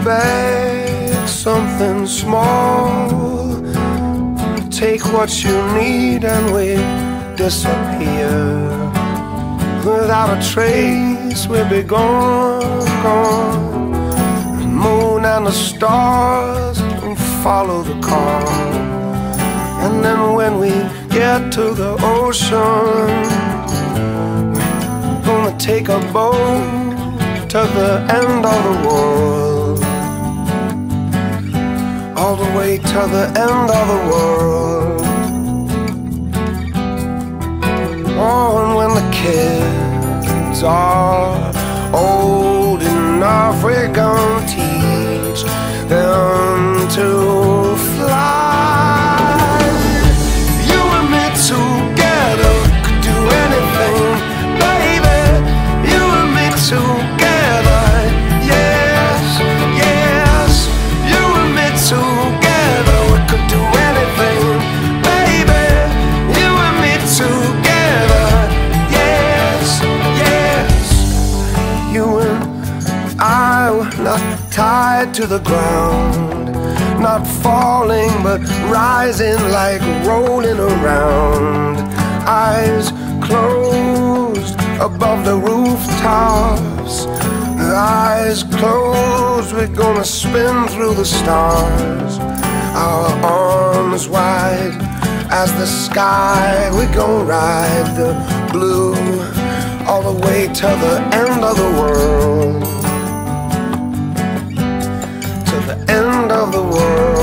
bag, something small. Take what you need and we disappear. Without a trace we'll be gone, gone. The moon and the stars will follow the car. And then when we get to the ocean, we're gonna take a boat to the end of the world. All the way to the end of the world. Oh, and when the kids are old enough, we're gonna teach them to fly. You and me together could do anything, baby. You and me together, yes, yes. You and me together, we could do anything, baby. You and me together, yes, yes. You and I were not tied to the ground, not falling but rising like rolling around. Eyes closed above the rooftops, eyes closed, we're gonna spin through the stars. Our arms wide as the sky, we're gonna ride the blue all the way to the end of the world. To the end of the world.